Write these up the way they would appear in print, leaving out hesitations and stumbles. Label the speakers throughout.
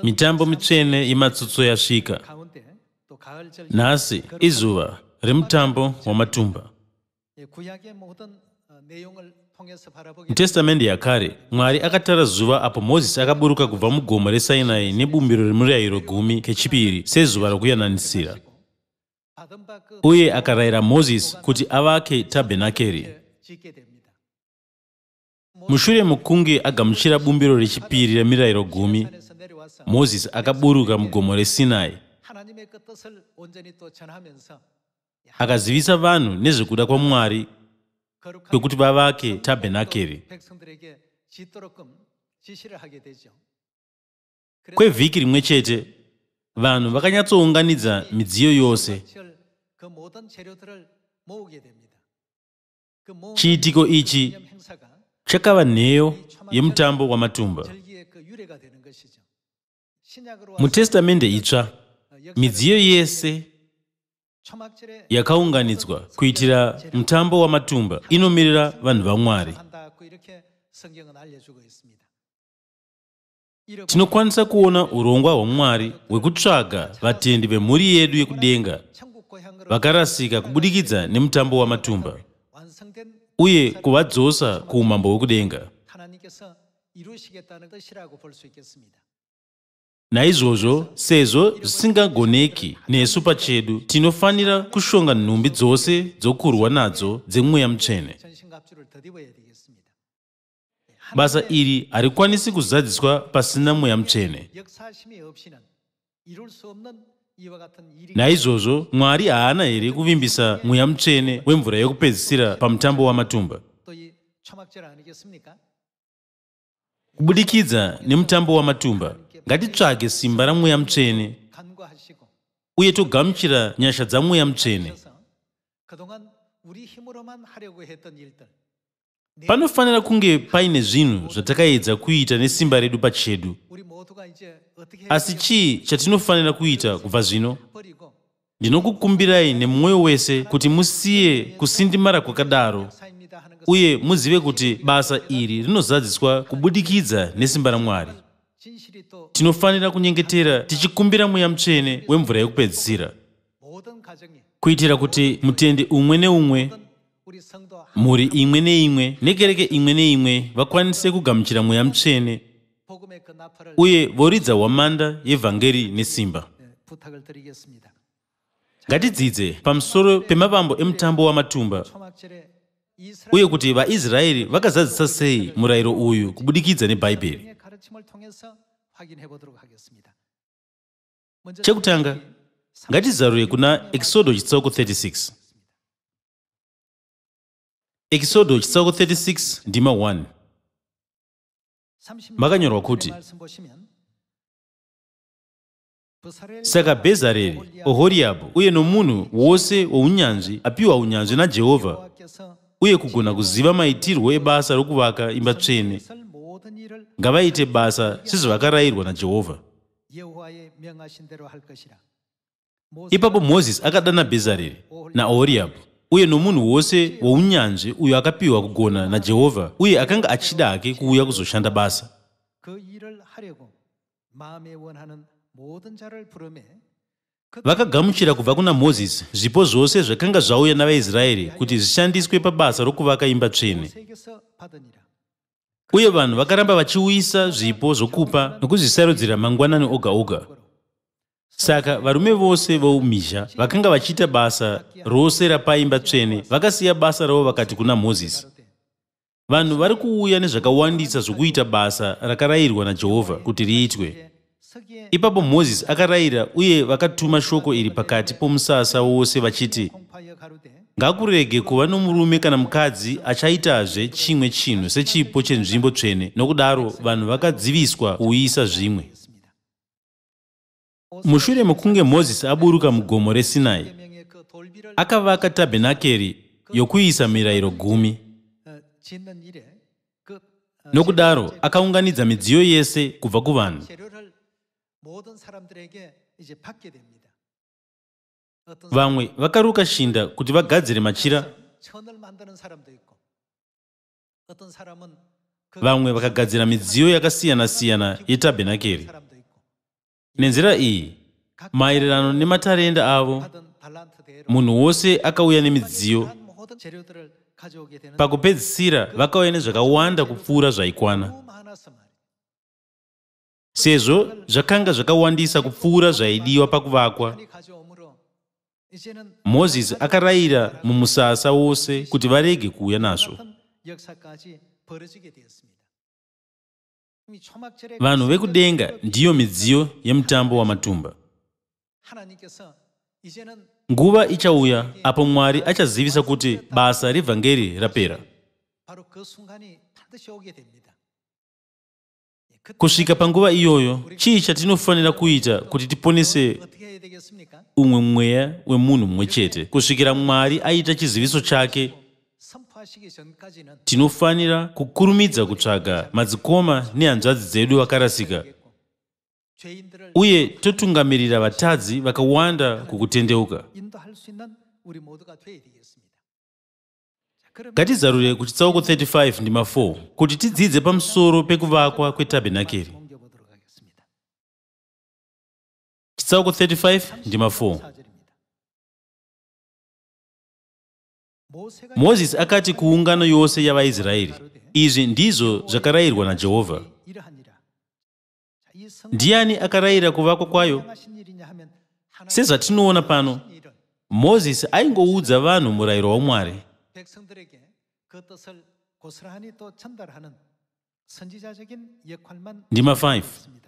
Speaker 1: Mitambo mitsvene yematsotso yasvika. Nhasi izuva reMutambo waMatumba. Mutestamende yakare, Mwari akatara zuva apo Mozisi akaburuka kubva mugomo reSinai nebumbiro reMirayiro Gumi kechipiri seZuva Rokuyananisira. Uye akarayira Mozisi kuti avake tabhenakeri. Mushure mokunge agamuchira bumbiro rechipiri reMirayiro Gumi, Mozisi akaburuka mugomo reSinai. Akazivisa vanhu nezvekuda kwaMwari kwekuti vavake tabhenakeri. Kwevhiki rimwe chete, vanhu vakanyatsounganidza midziyo yose. Chiitiko ichi chakava nheyo yeMutambo waMatumba. Mutestamende itsva, midziyo yese yakaunganidzwa kuitira Mutambo waMatumba inomirira vanhu vaMwari. Tinokwanisa kuona urongwa hwaMwari hwekutsvaga vatendi vemhuri yedu yekudenga vakarasika kubudikidza neMutambo waMatumba uye kuvadzosa kuumambo hwekudenga. Naizvozvo, sezvo zvisingagoneki nesu pachedu, tinofanira kushonga nhumbi dzose dzokurwa nadzo dzemweya mutsvene. Basa iri harikwanisi kuzadziswa pasina mweya mutsvene. Naizvozvo, Mwari haana here kuvimbisa mweya mutsvene wemvura yokupedzisira paMutambo waMatumba. Kubudikidza neMutambo waMatumba, ngatitsvage simba ramweya mutsvene uye togamuchira nyasha dzamweya mutsvene. Panofanira kunge paine zvinhu zvatakaedza kuita nesimba redu pachedu. Asi chii chatinofanira kuita kubva zvino? Ndinokukumbirai nemwoyo wese kuti musiye kusindimara kwakadaro uye muzive kuti basa iri rinozadziswa kubudikidza nesimba raMwari. Tinofanira kunyengetera tichikumbira mweya mutsvene wemvura yokupedzisira, kuitira kuti mutendi umwe neumwe, mhuri imwe neimwe nekereke imwe neimwe vakwanise kugamuchira mweya mutsvene uye voridza hwamanda yevhangeri nesimba. Ngatidzidze pamusoro pemavambo eMutambo waMatumba uye kuti vaIsraeri vakazadzisa sei murayiro uyu kubudikidza neBhaibheri. Chekutanga, ngatizarure kuna Exodo chitsauko 36. Exodo chitsauko 36 ndima 1. Makanyorwa kuti, saka Bhezareri, Ohoriabhu uye nomunhu wose wounyanzvi apiwa unyanzvi naJehovha uye kugona kuziva maitirwo ebasa rokuvaka imba tsvene, ngavaite basa sezvakarayirwa naJehovha. Ipapo Mozisi akadana Bhezareri naOhoriabhu uye nomunhu wose wounyanzvi uyo akapiwa kugona naJehovha uye akanga achida hake kuuya kuzoshanda basa. Vakagamuchira kubva kuna Mozisi zvipo zvose zvakanga zvauya navaIsraeri kuti zvishandiswe pabasa rokuvaka imba tsvene. Uye vanhu vakaramba vachiuyisa zvipo zvokupa nokuzvisarudzira mangwanani oga oga. Saka varume vose voumhizha vakanga vachiita basa rose rapaimba tsvene vakasiya basa ravo vakati kuna Mozisi, vanhu vari kuuya nezvakawandisa zvokuita basa rakarayirwa naJehovha kuti riitwe. Ipapo Mozisi akarayira uye vakatuma shoko iri pakati pomusasa wose vachiti, ngakurege kuva nomurume kana mukadzi achaitazve chimwe chinhu sechipo chenzvimbo tsvene. Nokudaro vanhu vakadziviswa kuuyisa zvimwe. Mushure mokunge Mozisi aburuka mugomo reSinai, akavaka tabhenakeri yokuisa mirayiro gumi. Nokudaro akaunganidza midziyo yese kubva kuvanhu. Vamwe vakaruka shinda kuti vagadzire machira, vamwe vakagadzira midziyo yakasiyana-siyana yetabhenakeri. Nenzira iyi, maererano nematarenda avo, munhu wose akauya nemidziyo. Pakupedzisira vakauya nezvakawanda kupfuura zvaikwana. Sezvo zvakanga zvakawandisa kupfuura zvaidiwa pakuvakwa, Mozisi akarayira mumusasa wose kuti varege kuuya nazvo. Vanhu veKudenga ndiyo midziyo yeMutambo waMatumba. Nguva ichauya apo Mwari achazivisa kuti basa revhangeri rapera. Kusvika panguva iyoyo, chii chatinofanira kuita kuti tiponese umwe mweya wemunhu mumwe chete? Kusvikira Mwari aita chiziviso chake, tinofanira kukurumidza kutsvaga madzikoma nehanzvadzi dzedu vakarasika, uye totungamirira vatadzi vakawanda kukutendeuka. Ngatizarure kuchitsauko 35 ndima 4 kuti tidzidze pamusoro pekuvakwa kwetabhenakeri. Chitsauko 35 ndima 4. Mozisi akati kuungano yose yavaIsraeri, izvi ndizvo zvakarayirwa naJehovha. Ndiani akarayira kuvakwa kwayo? Sezvatinoona pano, Mozisi aingoudza vanhu murayiro waMwari. Ndima 5.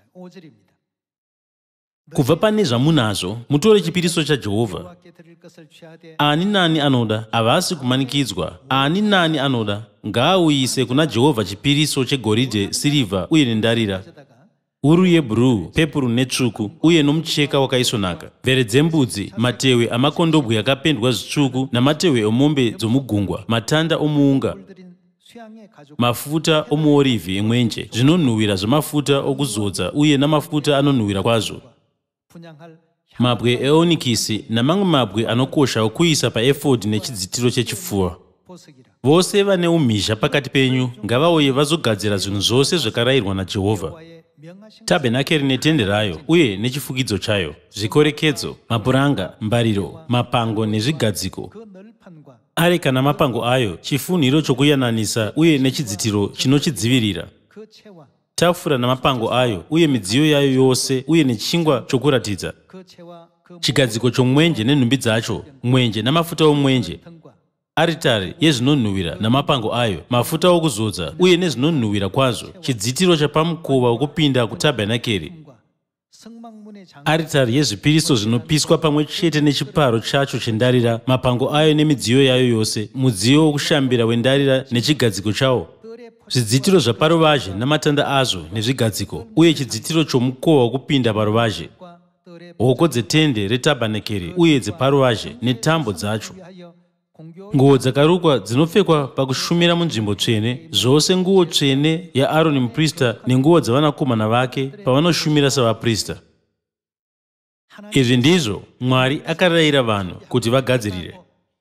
Speaker 1: Kubva pane zvamunazvo, mutore chipiriso chaJehovha. Ani nani anoda, havasi kumanikidzwa. Ani nani anoda, ngaauyise kuna Jehovha chipiriso chegoridhe, sirivha uye nendarira, uru yebhuruu, pepuru netsvuku, uye nomucheka wakaisvonaka, mvere dzembudzi, matehwe amakondobwe akapendwa zvitsvuku, namatehwe emombe dzomugungwa, matanda omuunga, mafuta omuorivhi emwenje, zvinonhuhwira zvamafuta okuzodza uye namafuta anonhuhwira kwazvo, mabwe eonikisi namamwe mabwe anokosha okuisa paefodhi nechidzitiro chechipfuva. Vose vane umhizha pakati penyu ngavauye vazogadzira zvinhu zvose zvakarayirwa naJehovha: tabhenakeri netende rayo uye nechifukidzo chayo, zvikorekedzo, mapuranga, mbariro, mapango nezvigadziko, areka namapango ayo, chifunhiro chokuyananisa uye nechidzitiro chinochidzivirira, tafura namapango ayo uye midziyo yayo yose uye nechingwa chokuratidza, chigadziko chomwenje nenhumbi dzacho, mwenje namafuta omwenje, aritari yezvinonhuhwira namapango ayo, mafuta okuzodza uye nezvinonhuhwira kwazvo, chidzitiro chapamukova wokupinda kutabhenakeri, aritari yezvipiriso zvinopiswa pamwe chete nechiparo chacho chendarira, mapango ayo nemidziyo yayo yose, mudziyo wokushambira wendarira nechigadziko chawo, zvidzitiro zvaparuvazhe namatanda azvo nezvigadziko, uye chidzitiro chomukova wokupinda paruvazhe, hoko dzetende retabhenakeri uye dzeparuvazhe netambo dzacho, nguo dzakarukwa dzinopfekwa pakushumira munzvimbo tsvene, zvose nguo tsvene yaAroni muprista nenguo dzavanakomana vake pavanoshumira savaprista. Izvi ndizvo Mwari akarayira vanhu kuti vagadzirire.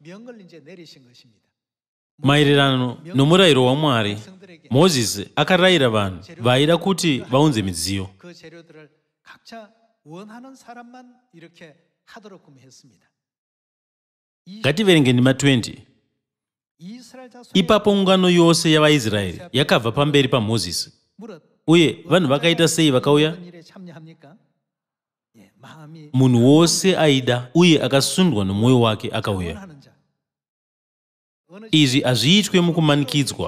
Speaker 1: Maererano nomurayiro waMwari, Mozisi akarayira vanhu vaida kuti vaunze midziyo. Ngativerenge ndima 20. Ipapo ungano yose yavaIsraeri yakabva pamberi paMozisi. Uye vanhu vakaita sei vakauya? Munhu wose aida uye akasundwa nomwoyo wake akauya. Izvi hazviitwe mukumanikidzwa.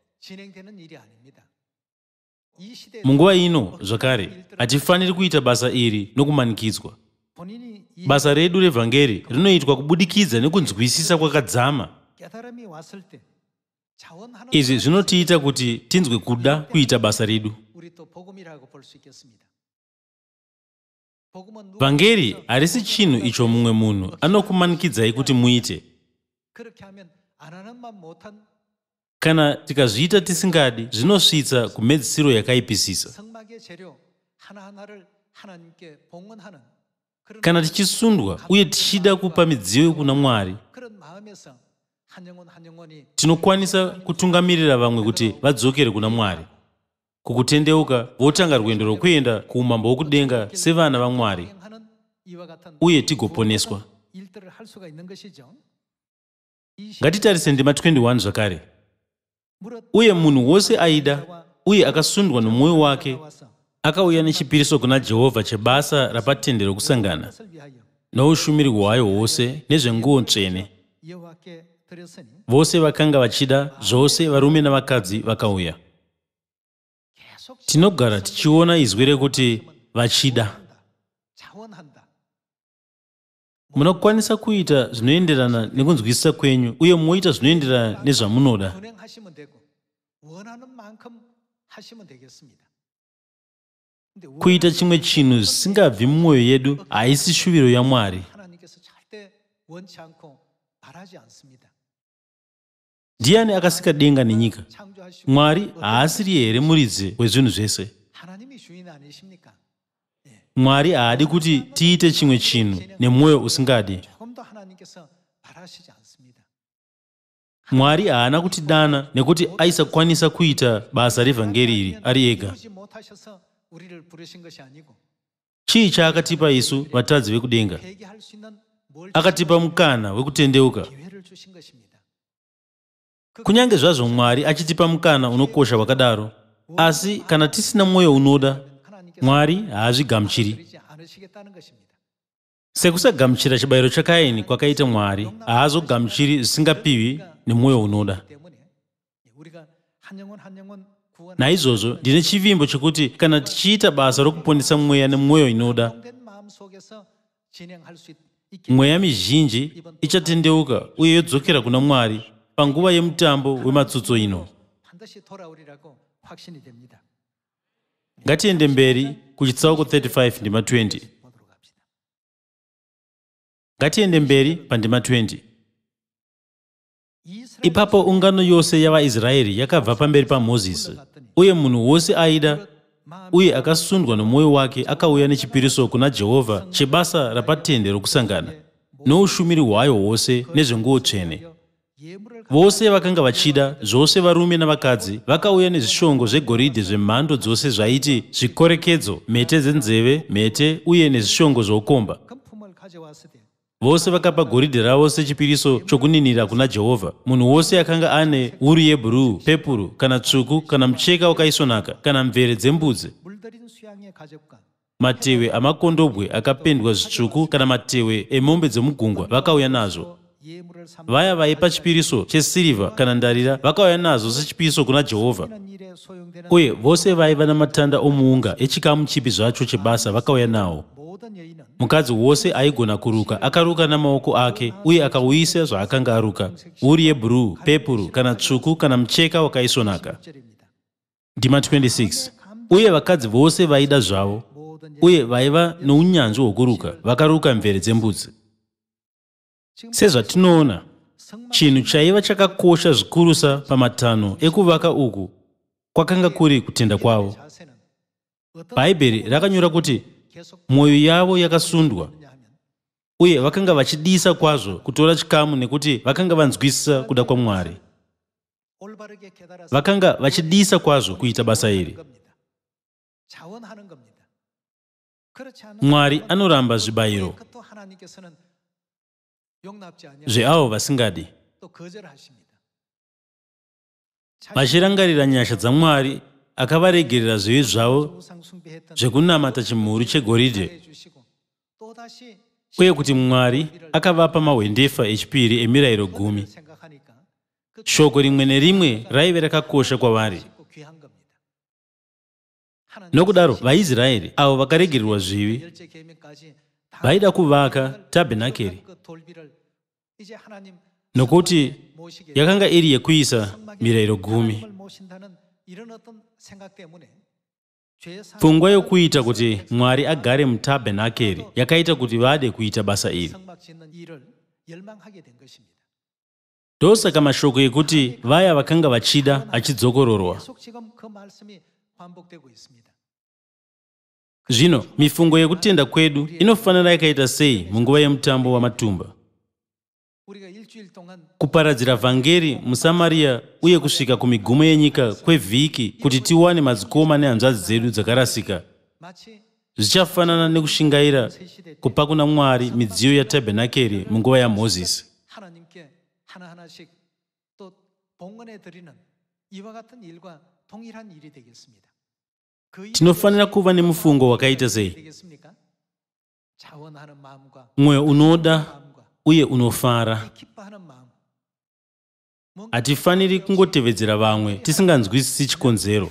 Speaker 1: Munguva ino, zvakare, hatifaniri kuita basa iri nokumanikidzwa. Basa redu revhangeri rinoitwa kubudikidza nekunzwisisa kwakadzama. Izvi zvinotiita kuti tinzwe kuda kuita basa redu. Vhangeri harisi chinhu icho mumwe munhu anokumanikidzai kuti muite. Kana tikazviita tisingadi, zvinosvitsa kumedzisiro yakaipisisa. Kana tichisundwa uye tichida kupa midziyo kuna Mwari, tinokwanisa kutungamirira vamwe kuti vadzokere kuna Mwari. kukutendeuka votanga rwendo rwokuenda kuumambo hwokudenga sevana vaMwari uye tigoponeswa. Ngatitarise ndima 21 zvakare. Uye munhu wose aida uye akasundwa nomwoyo wake akauya nechipiriso kuna Jehovha chebasa rapatende rokusangana noushumiri hwayo hwose nezvenguo tsvene. Vose vakanga vachida, zvose varume navakadzi vakauya. Tinogara tichiona izwi rekuti vachida. Munokwanisa kuita zvinoenderana nekunzwisisa kwenyu uye munoita zvinoenderana nezvamunoda. Kuita chimwe chinhu zvisingabvi mumwoyo yedu haisi shuviro yaMwari. Ndiani akasika denga nenyika? Mwari haasiri here muridzi wezvinhu zvese? Mwari haadi kuti tiite chimwe chinhu nemwoyo usingadi. Mwari haana kutidana nekuti aisakwanisa kuita basa revhangeri iri ari ega. Chii chaakatipa isu vatadzi vekudenga? Akatipa mukana wekutendeuka. Kunyange zvazvo Mwari achitipa mukana unokosha wakadaro, asi kana tisina mwoyo unoda, Mwari haazvigamuchiri. Sekusagamuchira chibayiro chaKaini kwakaita Mwari, haazogamuchiri zvisingapiwi nemwoyo unoda. Naizvozvo ndine chivimbo chokuti kana tichiita basa rokuponesa mweya nemwoyo inoda, mweya mizhinji ichatendeuka uye yodzokera kuna Mwari panguva yemutambo wematsotso ino. Ngatiende mberi kuchitsauko 35 ndima 20. Ngatiende mberi pandima 20. Ipapo ungano yose yavaIsraeri yakabva pamberi paMozisi, uye munhu wose aida uye akasundwa nomwoyo wake akauya nechipiriso kuna Jehovha chebasa rapatende rokusangana noushumiri hwayo hwose nezvenguo tsvene. Vose vakanga vachida, zvose varume navakadzi, vakauya nezvishongo zvegoridhe zvemhando dzose zvaiti zvikorekedzo, mhete dzenzeve, mhete uye nezvishongo zvoukomba. Vose vakapa goridhe ravo sechipiriso chokuninira kuna Jehovha. Munhu wose akanga ane wuru yebhuruu, pepuru kana tsvuku kana mucheka wakaisvonaka kana mvere dzembudzi, matehwe amakondobwe akapendwa zvitsvuku kana matehwe emombe dzomugungwa vakauya nazvo. Vaya vaipa chipiriso chesirivha kana ndarira vakauya nazvo sechipiriso kuna Jehovha. Uye vose vaiva namatanda omuunga echikamu chipi zvacho chebasa vakauya nawo. Mukadzi wose aigona kuruka akaruka namaoko ake uye akauyisa zvaakanga aruka, wuru yebhuruu, pepuru kana tsvuku kana mucheka wakaisvonaka. Ndima 26. Uye vakadzi vose vaida zvavo uye vaiva nounyanzvi hwokuruka vakaruka mvere dzembudzi. Sezvatinoona, chinhu chaiva chakakosha zvikurusa pamatanho ekuvaka uku kwakanga kuri kutenda kwavo. Bhaibheri rakanyora kuti mwoyo yavo yakasundwa uye vakanga vachidisa kwazvo kutora chikamu nekuti vakanga vanzwisisa kuda kwaMwari. Vakanga vachidisa kwazvo kuita basa iri. Mwari anoramba zvibayiro zveavo vasingadi. Vachirangarira nyasha dzaMwari akavaregerera zvivi zvavo zvekunamata chimhuru chegoridhe, uye kuti Mwari akavapa mahwendefa echipiri eMirayiro 10. Shoko rimwe nerimwe raive rakakosha kwavari. Nokudaro vaIsraeri avo vakaregererwa zvivi vaida kuvaka tabhenakeri, nokuti yakanga iri yekuisa mirayiro 10. Pfungwa yokuita kuti Mwari agare mutabhenakeri yakaita kuti vade kuita basa iri. Ndosaka mashoko ekuti vaya vakanga vachida achidzokororwa. Zvino mifungo yekutenda kwedu inofanira yakaita sei munguva yemutambo waMatumba? kuparadzira vhangeri muSamaria uye kusvika kumigumo yenyika kwevhiki kuti tiwane madzikoma nehanzvadzi dzedu dzakarasika. Zvichafanana nekushingaira kupa kuna Mwari midziyo yatabhenakeri munguva yaMozisi. Tinofanira kuva nemufungo wakaita sei? Mwoyo unoda uye unofara. Hatifaniri kungotevedzera vamwe tisinganzwisisi chikonzero.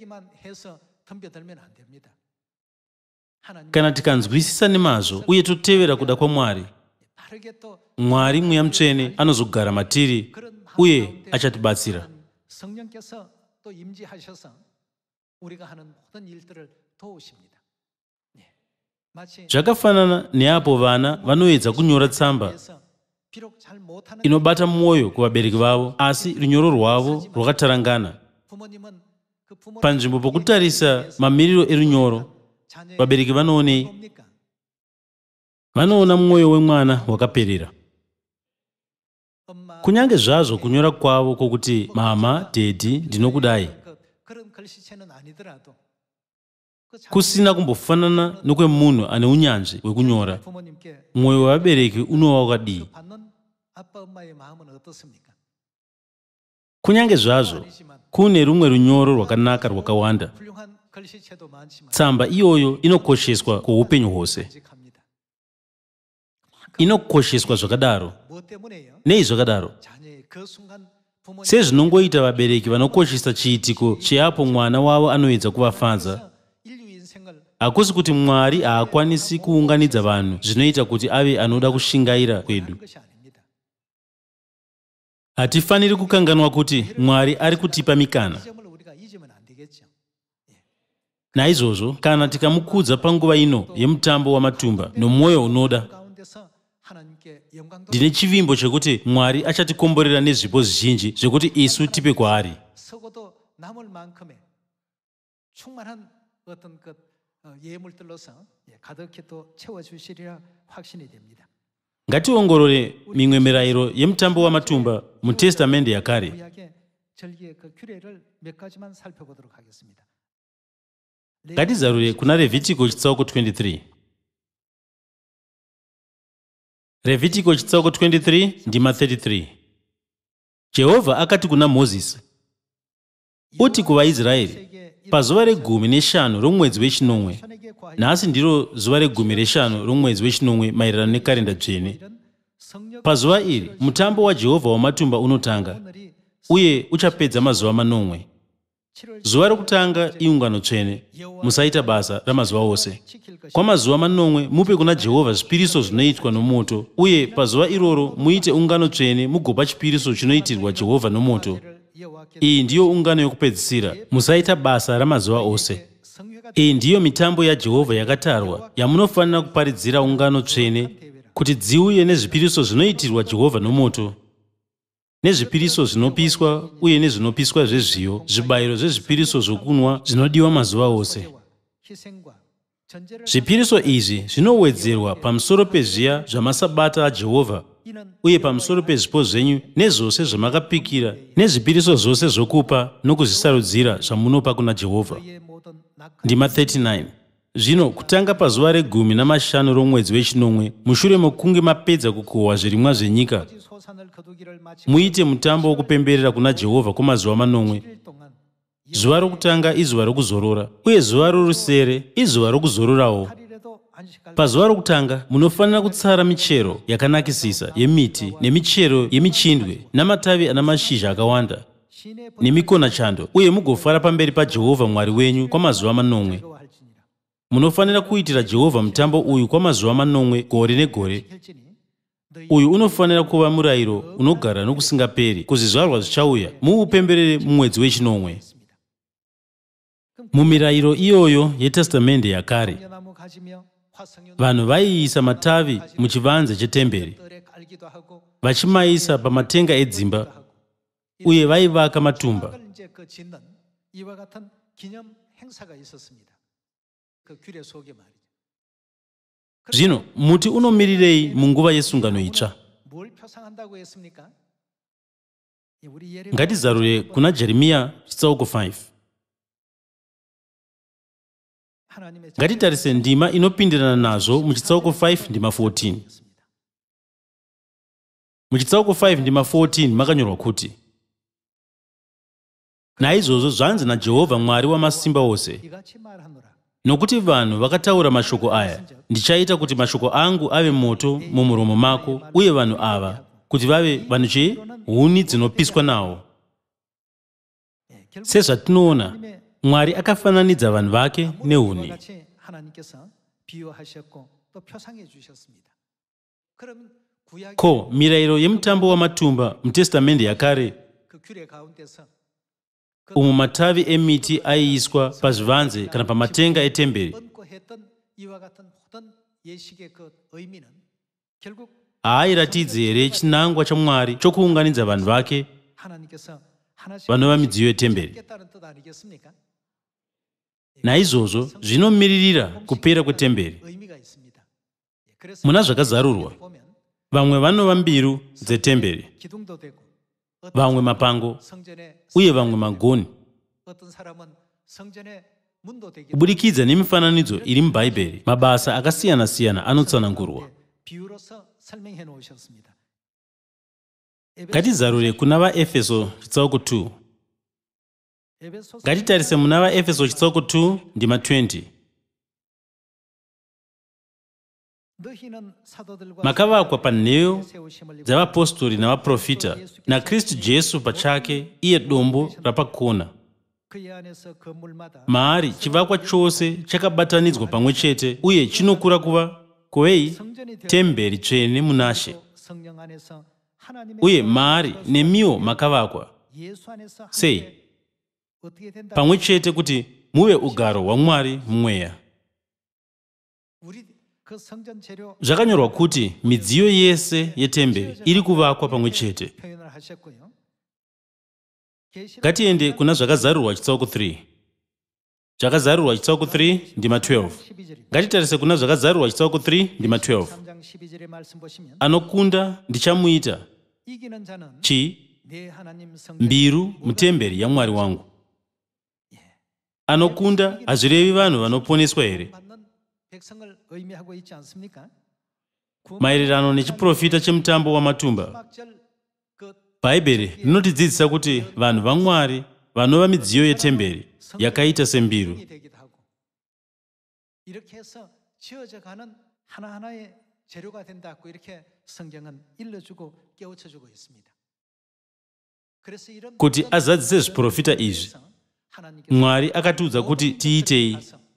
Speaker 1: Kana tikanzwisisa nemazvo uye totevera kuda kwaMwari, Mwari mweya mutsvene anozogara matiri uye achatibatsira. Zvakafanana neapo vana vanoedza kunyora tsamba inobata mwoyo kuvabereki vavo, asi runyoro rwavo rwakatarangana. Panzvimbo pokutarisa mamiriro erunyoro, vabereki vanoonei? Vanoona mwoyo wemwana wakaperera. Kunyange zvazvo kunyora kwavo kwokuti mama, daddy, ndinokudai, kusina kumbofanana nokwemunhu ane unyanzvi hwekunyora, mwoyo wavabereki unova wakadii? Kunyange zvazvo kune rumwe runyoro rwakanaka rwakawanda, tsamba iyoyo inokosheswa kwoupenyu hwose. Inokosheswa zvakadaro. Nei zvakadaro? Sezvinongoita vabereki vanokoshesa chiitiko cheapo mwana wavo anoedza kuvafadza, hakusi kuti Mwari haakwanisi kuunganidza vanhu zvinoita kuti ave anoda kushingaira kwedu. Hatifaniri kukanganwa kuti Mwari ari kutipa mikana. Naizvozvo, kana tikamukudza panguva ino yemutambo waMatumba nomwoyo unoda, ndine chivimbo chekuti Mwari achatikomborera nezvipo zvizhinji zvekuti isu tipe kwaari. Ngationgorore mimwe mirayiro yemutambo waMatumba muTestamende yakare. Ngatizarure kuna Revhitiko chitsauko 23. Revhitiko chitsauko 23 ndima 33. Jehovha akati kuna Mozisi, uti kuvaIsraeri, pazuva regumi neshanu romwedzi wechinomwe, nhasi ndiro zuva regumi reshanu romwedzi wechinomwe maererano nekarenda dzvene, pazuva iri mutambo waJehovha waMatumba unotanga, uye uchapedza mazuva manomwe. Zuva rokutanga iungano tsvene, musaita basa ramazuva ose. Kwamazuva manomwe mupe kuna Jehovha zvipiriso zvinoitwa nomoto, uye pazuva iroro muite ungano tsvene mugopa chipiriso chinoitirwa Jehovha nomoto. Iyi ndiyo ungano yokupedzisira, musaita basa ramazuva ose. Iyi ndiyo mitambo yaJehovha yakatarwa, yamunofanira kuparidzira ungano tsvene, kuti dziuye nezvipiriso zvinoitirwa Jehovha nomoto, nezvipiriso zvinopiswa uye nezvinopiswa zvezviyo, zvibayiro zvezvipiriso zvokunwa zvinodiwa mazuva ose. Zvipiriso izvi zvinowedzerwa pamusoro pezviya zvamasabata aJehovha uye pamusoro pezvipo zvenyu nezvose zvamakapikira, nezvipiriso zvose zvokupa nokuzvisarudzira zvamunopa kuna Jehovha. Ndima 39. Zvino kutanga pazuva regumi namashanu romwedzi wechinomwe, mushure mokunge mapedza kukohwa zvirimwa zvenyika, muite mutambo wokupemberera kuna Jehovha kwamazuva manomwe. Zuva rokutanga izuva rokuzorora, uye zuva rorusere izuva rokuzororawo. Pazuva rokutanga munofanira kutsara michero yakanakisisa yemiti nemichero yemichindwe namatavi ana mashizha akawanda nemikonachando, uye mugofara pamberi paJehovha Mwari wenyu kwamazuva manomwe. Munofanira kuitira Jehovha mutambo uyu kwamazuva manomwe gore negore. Uyu unofanira kuva murayiro unogara nokusingaperi, kuzvizvarwa zvichauya, muupemberere mumwedzi wechinomwe. Mumirayiro iyoyo yeTestamende yakare, vanhu vaiisa matavi muchivanze chetemberi, vachimaisa pamatenga edzimba, uye vaivaka matumba. Zvino muti unomirirei munguva yesungano itsva? Ngatizarure kuna Jeremiya chitsauko 5. Ngatitarise ndima inopindirana nazo muchitsauko 5 ndima 14. Muchitsauko 5 ndima 14 makanyorwa kuti: naizvozvo zvanzi naJehovha Mwari wamasimba ose, nokuti vanhu vakataura mashoko aya, ndichaita kuti mashoko angu ave moto mumuromo mako, uye vanhu ava kuti vave vanhu huni dzinopiswa nawo. Sezvatinoona, Mwari akafananidza vanhu vake nehuni. Ko, mirayiro yemutambo waMatumba muTestamende yakare, umu matavi emiti aiiswa pazvivanze kana pamatenga etemberi, haairatidze here chinangwa chaMwari chokuunganidza vanhu vake vanova midziyo yetemberi? Naizvozvo zvinomiririra kupera kwetemberi. Muna zvakazarurwa, vamwe vanova mbiru dzetemberi, vamwe mapango, uye vamwe magoni, kubudikidza nemifananidzo iri muBhaibheri. Mabasa akasiyana-siyana anotsanangurwa. Ngatizarure kuna vaEfeso chitsauko 2. Ngatitarise muna vaEfeso chitsauko 2 ndima 20. Makavakwa panheyo dzavapostori navaprofita naKristu Jesu pachake, iye dombo rapakona. Maari chivakwa chose chakabatanidzwa pamwe chete uye chinokura kuva temberi tsvene munashe. Uye maari nemiwo makavakwa sei pamwe chete kuti muve ugaro hwaMwari mumweya. Zvakanyorwa kuti midziyo yese yetemberi iri kuvakwa pamwe chete. Ngatiende kuna zvakazarurwa chitsauko 3. Zvakazarurwa chitsauko 3 ndima 12. Ngatitarise kuna zvakazarurwa chitsauko 3 ndima 12. Anokunda ndichamuita mbiru mutemberi yaMwari wangu. Anokunda hazvirevi vanhu vanoponeswa here? Maererano nechiprofita chemutambo waMatumba, Bhaibheri rinotidzidzisa kuti vanhu vaMwari vanova midziyo yetemberi yakaita sembiru. Kuti azadzise zviprofita izvi, Mwari akatiudza kuti tiitei.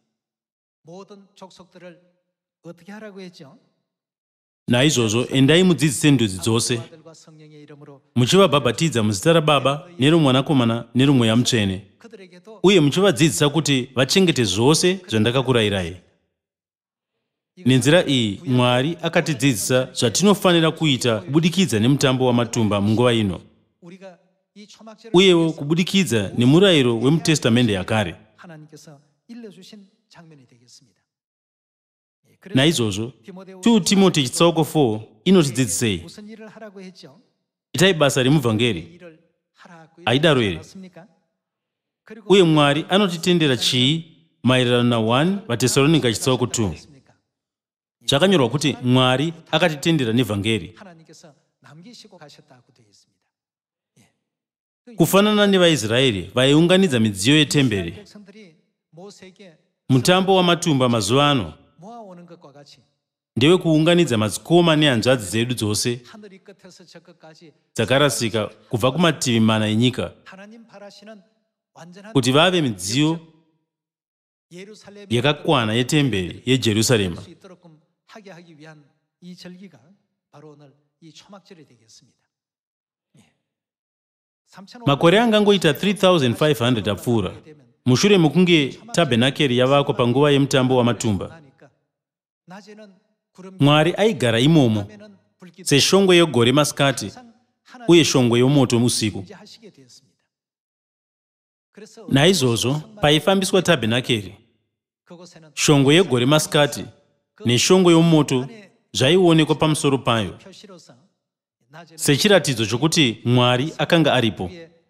Speaker 1: Naizvozvo endai mudzidzise ndudzi dzose, muchivabhabhatidza muzita raBaba neroMwanakomana neroMweya Mutsvene, uye muchivadzidzisa kuti vachengete zvose zvandakakurayirai. Nenzira iyi Mwari akatidzidzisa zvatinofanira kuita kubudikidza nemutambo waMatumba munguva ino, uyewo kubudikidza nemurayiro wemuTestamende yakare. Naizvozvo 2 Timoti chitsauko 4 inotidzidzisei? Itai basa remuvhangeri. Haidaro here? Uye Mwari anotitendera chii maererano na 1 vaTesalonika chitsauko 2? Zvakanyorwa kuti Mwari akatitendera nevhangeri. Kufanana nevaIsraeri vaiunganidza midziyo yetemberi, mutambo waMatumba mazuva ano ndewe kuunganidza madzikoma nehanzvadzi dzedu dzose dzakarasika kubva kumativi mana enyika, kuti vave midziyo yakakwana yetemberi yeJerusarema. Makore angangoita 3,500 apfuura mushure mekunge tabhenakeri yavakwa panguva yemutambo waMatumba. Mwari aigara imomo seshongwe yegore masikati uye shongwe yomoto usiku. Naizvozvo paifambiswa tabhenakeri, shongwe yegore masikati neshongwe yomoto zvaionekwa pamusoro payo. sechiratidzo chokuti Mwari akanga aripo.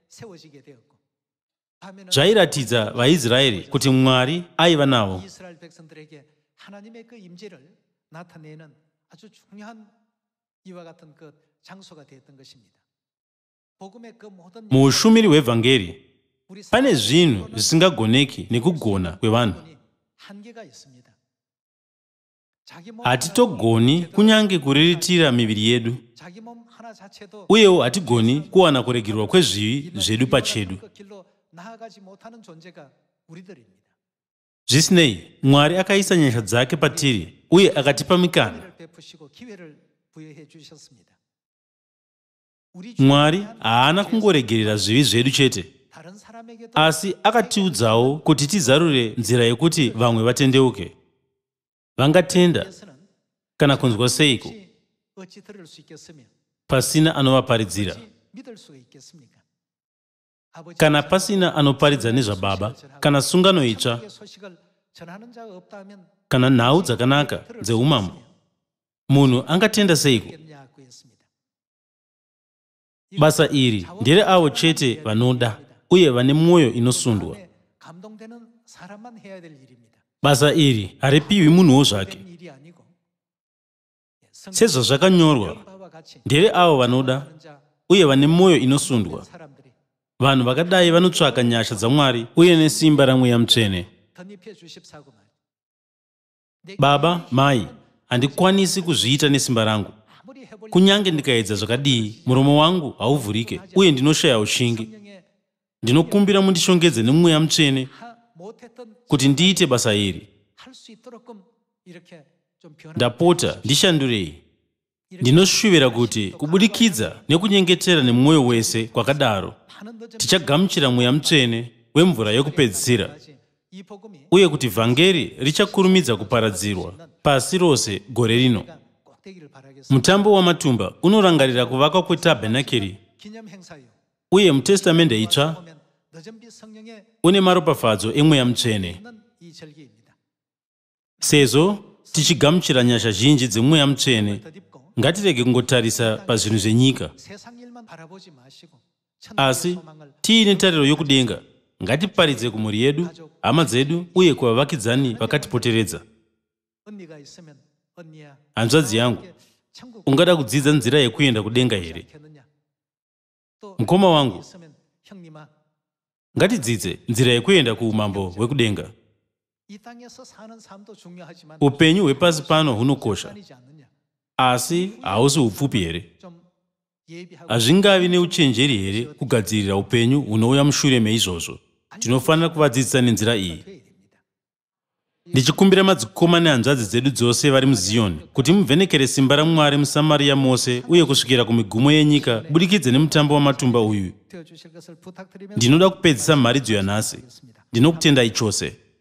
Speaker 1: Zvairatidza vaIsraeri kuti Mwari aiva navo. Muushumiri hwevhangeri pane zvinhu zvisingagoneki nekugona kwevanhu. Hatitogoni kunyange kuriritira miviri yedu, uyewo hatigoni kuwana kuregererwa kwezvivi zvedu pachedu. Zvisinei, Mwari akaisa nyasha dzake patiri uye akatipa mikana. Mwari haana kungoregerera zvivi zvedu chete, asi akatiudzawo kuti tizarure nzira yekuti vamwe vatendeuke. Vangatenda kana kunzwa seiko pasina anovaparidzira? Kana pasina anoparidza nezvaBaba, kana sungano itsva, kana nhau dzakanaka dzeumambo, munhu angatenda seiko? Basa iri ndere avo chete vanoda uye vane mwoyo inosundwa. Basa iri haripiwi munhuwo zvake. Sezvazvakanyorwa, ndere avo vanoda uye vane mwoyo inosundwa. Vanhu vakadai vanotsvaka nyasha dzaMwari uye nesimba raMweya Mutsvene. Baba, mai, handikwanisi kuzviita nesimba rangu. Kunyange ndikaedza zvakadii, muromo wangu hauvhurike uye ndinoshaya ushingi. Ndinokumbira mundishongedze neMweya Mutsvene kuti ndiite basa iri. Ndapota ndishandurei. Ndinoshuvira kuti kubudikidza nekunyengetera nemwoyo wese kwakadaro, tichagamuchira Mweya Mutsvene wemvura yokupedzisira, uye kuti vhangeri richakurumidza kuparadzirwa pasi rose gore rino. Mutambo waMatumba unorangarira kuvakwa kwetabhenakeri, uye muTestamende itsva une maropafadzo eMweya Mutsvene. Sezvo tichigamuchira nyasha zhinji dzeMweya Mutsvene, ngatirege kungotarisa pazvinhu zvenyika, asi tiine tariro yokudenga. Ngatiparidze kumhuri yedu, hama dzedu uye kuvavakidzani vakatipoteredza. Hanzvadzi yangu, ungada kudzidza nzira yekuenda kudenga here? Mukoma wangu, ngatidzidze nzira yekuenda kuumambo hwekudenga. Upenyu hwepasi pano hunokosha, asi hausi hupfupi here? Hazvingavi neuchenjeri here kugadzirira upenyu hunouya mushure meizvozvo? Tinofanira kuvadzidzisa nenzira iyi. Ndichikumbira madzikoma nehanzvadzi dzedu dzose vari muZioni kuti muvhenekere simba raMwari muSamaria mose uye kusvikira kumigumo yenyika kubudikidza nemutambo waMatumba uyu. Ndinoda kupedzisa mharidzo yanhasi. Ndinokutendai chose.